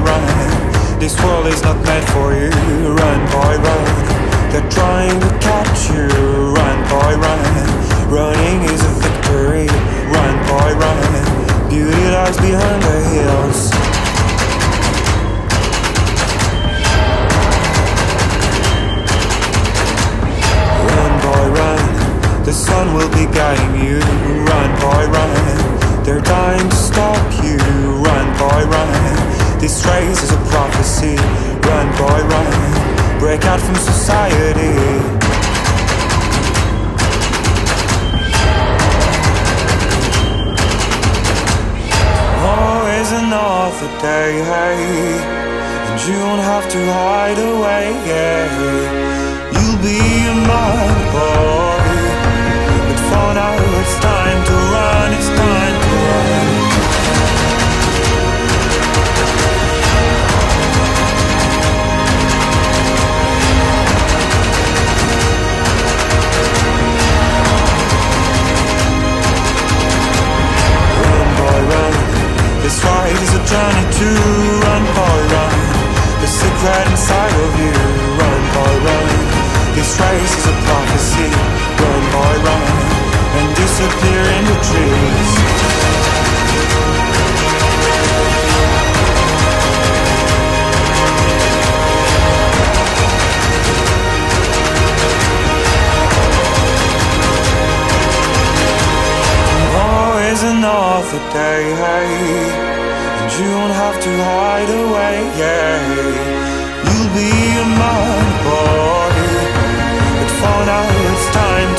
run. This world is not meant for you. Run, boy, run. They're trying to catch you. Run, boy, run. Running is a victory. Run, boy, run. Beauty lies behind the hills. Run, boy, run. The sun will be guiding you. Run, boy, run. They're dying to stop you. Run, boy, run. This race is a prophecy. Run, boy, run. Break out from society. Oh, is another day, hey, and you won't have to hide away, yeah. You'll be a man, boy, but for now it's time to run, it's time to run. This ride is a journey to run, boy, run. The secret inside of you, run, boy, run. This race is a prophecy, run, boy, run. And disappear in the trees. Another day, hey, and you won't have to hide away, yeah. You'll be a man, boy, but for now it's time